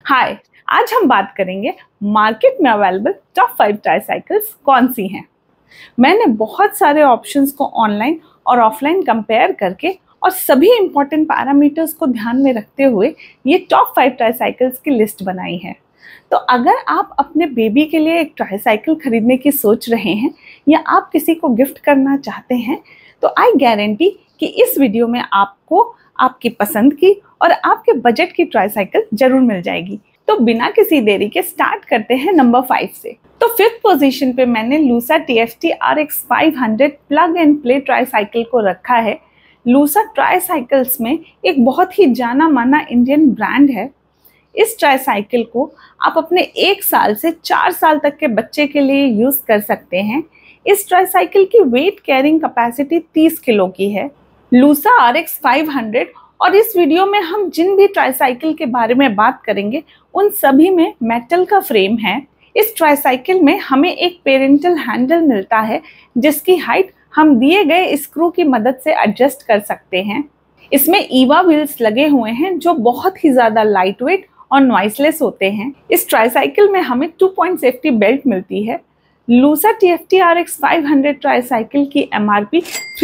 हाय, आज हम बात करेंगे मार्केट में अवेलेबल टॉप 5 ट्राईसाइकिल्स कौन सी हैं। मैंने बहुत सारे ऑप्शंस को ऑनलाइन और ऑफलाइन कंपेयर करके और सभी इंपॉर्टेंट पैरामीटर्स को ध्यान में रखते हुए ये टॉप 5 ट्राईसाइकिल्स की लिस्ट बनाई है। तो अगर आप अपने बेबी के लिए एक ट्राईसाइकिल खरीदने की सोच रहे हैं या आप किसी को गिफ्ट करना चाहते हैं तो आई गारंटी कि इस वीडियो में आपको आपकी पसंद की और आपके बजट की ट्राईसाइकिल जरूर मिल जाएगी। तो बिना किसी देरी के स्टार्ट करते हैं नंबर 5 से। तो 5th पोजीशन पे मैंने Lusa TFT RX 500 plug and play tricycle को रखा है। लूसा ट्राईसाइकिल्स में एक बहुत ही जाना माना इंडियन ब्रांड है। इस ट्राईसाइकिल को आप अपने 1 साल से 4 साल तक के बच्चे के लिए यूज कर सकते हैं। इस ट्राईसाइकिल की वेट कैरिंग कैपेसिटी 30 किलो की है। लूसा RX 500 और इस वीडियो में हम जिन भी ट्राईसाइकिल के बारे में बात करेंगे उन सभी में मेटल का फ्रेम है। इस ट्राईसाइकिल में हमें एक पेरेंटल हैंडल मिलता है जिसकी हाइट हम दिए गए स्क्रू की मदद से एडजस्ट कर सकते हैं। इसमें ईवा व्हील्स लगे हुए हैं जो बहुत ही ज्यादा लाइट वेट और नॉइसलेस होते हैं। इस ट्राईसाइकिल में हमें 2 पॉइंट सेफ्टी बेल्ट मिलती है। लूसा TFT RX 500 ट्राईसाइकिल की MRP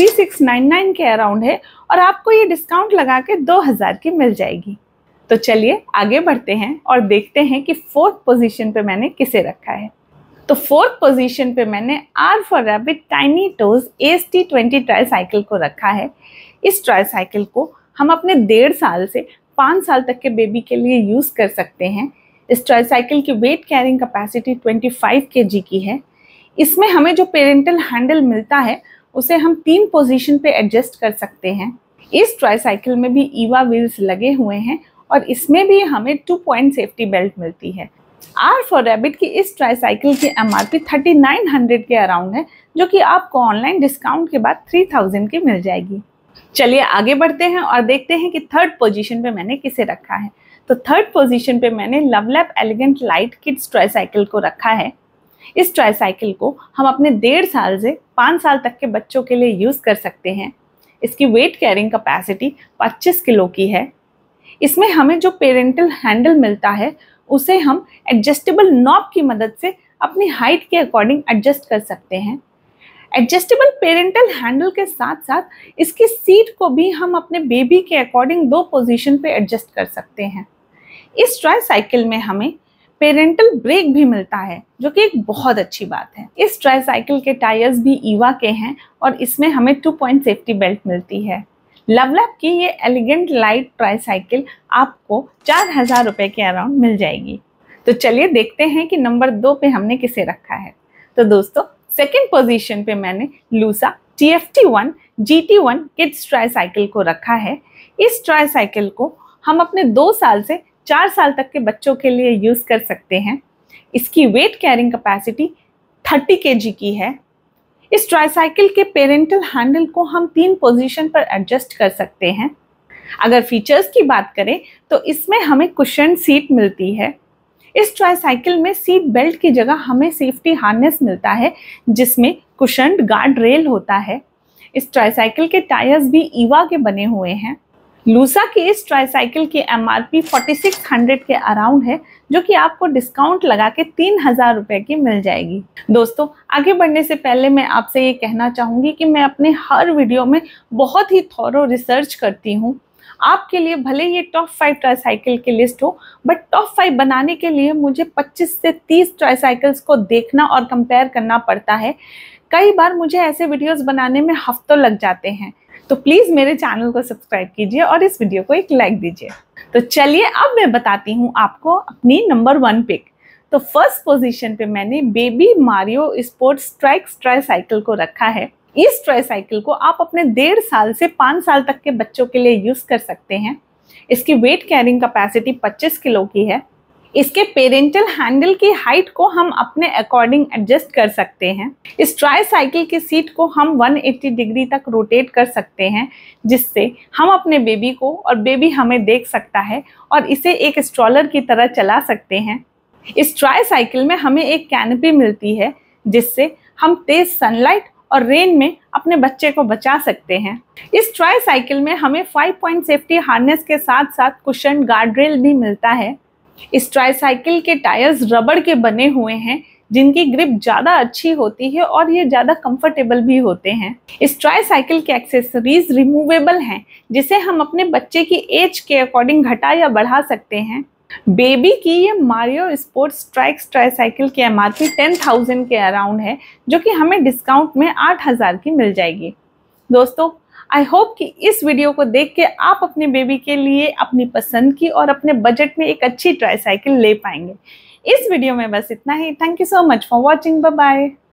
3699 के अराउंड है और आपको ये डिस्काउंट लगा के 2000 की मिल जाएगी। तो चलिए आगे बढ़ते हैं और देखते हैं कि 4th पोजीशन पे मैंने किसे रखा है। तो 4th पोजीशन पे मैंने R for Rabbit Tiny Toes AST20 tricycle को रखा है। इस ट्राईसाइकिल को हम अपने 1.5 साल से 5 साल तक के बेबी के लिए यूज कर सकते हैं। इस ट्राईसाइकिल की वेट कैरिंग कैपेसिटी 25 kg की है। इसमें हमें जो पेरेंटल हैंडल मिलता है उसे हम 3 पोजीशन पे एडजस्ट कर सकते हैं। इस ट्राईसाइकिल में भी ईवा व्हील्स लगे हुए हैं और इसमें भी हमें 2 पॉइंट सेफ्टी बेल्ट मिलती है। R for Rabbit की इस ट्राईसाइकिल की MRP 3900 के अराउंड है जो कि आपको ऑनलाइन डिस्काउंट के बाद 3000 की मिल जाएगी। चलिए आगे बढ़ते हैं और देखते हैं कि 3rd पोजीशन पे मैंने किसे रखा है। तो 3rd पोजीशन पे मैंने LuvLap elegant light kids tricycle को रखा है। इस ट्राईसाइकिल को हम अपने 1.5 साल से 5 साल तक के बच्चों के लिए यूज कर सकते हैं। इसकी वेट कैरिंग कैपेसिटी 25 किलो की है। इसमें हमें जो पेरेंटल हैंडल मिलता है उसे हम एडजस्टेबल नॉब की मदद से अपनी हाइट के अकॉर्डिंग एडजस्ट कर सकते हैं। एडजस्टेबल पेरेंटल हैंडल के साथ साथ इसकी सीट को भी हम अपने बेबी के अकॉर्डिंग 2 पोजीशन पे एडजस्ट कर सकते हैं। इस ट्राईसाइकिल में हमें पेरेंटल ब्रेक भी मिलता है जो कि एक बहुत अच्छी बात है। इस ट्राईसाइकिल के टायर्स भी ईवा के हैं और इसमें हमें 2 पॉइंट सेफ्टी बेल्ट मिलती है। लवलैप की ये एलिगेंट लाइट ट्राईसाइकिल आपको 4000 रुपए के अराउंड मिल जाएगी। तो चलिए देखते हैं कि नंबर 2 पे हमने किसे रखा है। तो दोस्तों 2nd पोजीशन पे मैंने लूसा TFT1 GT1 किड्स ट्राईसाइकिल को रखा है। इस ट्राईसाइकिल को हम अपने 2 साल से 4 साल तक के बच्चों के लिए यूज कर सकते हैं। इसकी वेट कैरिंग कैपेसिटी 30 kg की है। इस ट्राईसाइकिल के पेरेंटल हैंडल को हम 3 पोजीशन पर एडजस्ट कर सकते हैं। अगर फीचर्स की बात करें तो इसमें हमें कुशन सीट मिलती है। इस ट्राईसाइकिल में सीट बेल्ट की जगह हमें सेफ्टी हार्नेस मिलता है जिसमें कुशन्ड गार्ड रेल होता है। इस ट्राईसाइकिल के टायर्स भी ईवा के बने हुए हैं। लूसा की इस ट्राईसाइकिल की MRP 4600 के अराउंड है जो कि आपको डिस्काउंट लगा के 3000 रुपए की मिल जाएगी। दोस्तों आगे बढ़ने से पहले मैं आपसे ये कहना चाहूँगी कि मैं अपने हर वीडियो में बहुत ही थॉरो रिसर्च करती हूँ। आपके लिए भले ये टॉप 5 ट्राईसाइकिल की लिस्ट हो बट टॉप 5 बनाने के लिए मुझे 25 से 30 ट्राईसाइकिल्स को देखना और कंपेयर करना पड़ता है। कई बार मुझे ऐसे वीडियोस बनाने में हफ्तों लग जाते हैं। तो प्लीज मेरे चैनल को सब्सक्राइब कीजिए और इस वीडियो को एक लाइक दीजिए। तो चलिए अब मैं बताती हूँ आपको अपनी नंबर 1 पिक। तो 1st पोजीशन पे मैंने baby Mario sports strikes tricycle को रखा है। इस ट्राईसाइकिल को आप अपने 1.5 साल से 5 साल तक के बच्चों के लिए यूज कर सकते हैं। इसकी वेट कैरिंग कैपेसिटी 25 किलो की है। इसके पेरेंटल हैंडल की हाइट को हम अपने अकॉर्डिंग एडजस्ट कर सकते हैं। इस ट्राईसाइकिल की सीट को हम 180 डिग्री तक रोटेट कर सकते हैं जिससे हम अपने बेबी को और बेबी हमें देख सकता है और इसे एक स्ट्रॉलर की तरह चला सकते हैं। इस ट्राईसाइकिल में हमें एक कैनपी मिलती है जिससे हम तेज सनलाइट और रेन में अपने बच्चे को बचा सकते हैं। इस ट्राईसाइकिल में हमें 5 पॉइंट सेफ्टी हार्नेस के साथ साथ कुशन गार्ड रेल भी मिलता है। इस ट्राईसाइकिल के टायर्स रबड़ के बने हुए हैं, जिनकी ग्रिप ज़्यादा अच्छी होती है और ये ज़्यादा कंफर्टेबल भी होते हैं। इस ट्राईसाइकिल के एक्सेसरीज रिमूवेबल हैं, जिसे हम अपने बच्चे की एज के अकॉर्डिंग घटा या बढ़ा सकते हैं। बेबी की ये मारियो स्पोर्ट्स ट्राइक्स ट्राईसाइकिल की MRP 10,000 के अराउंड है, जो कि हमें डिस्काउंट में 8,000 की मिल जाएगी। दोस्तों, आई होप कि इस वीडियो को देख के आप अपने बेबी के लिए अपनी पसंद की और अपने बजट में एक अच्छी ट्राईसाइकिल ले पाएंगे। इस वीडियो में बस इतना ही। Thank you so much for watching. Bye bye.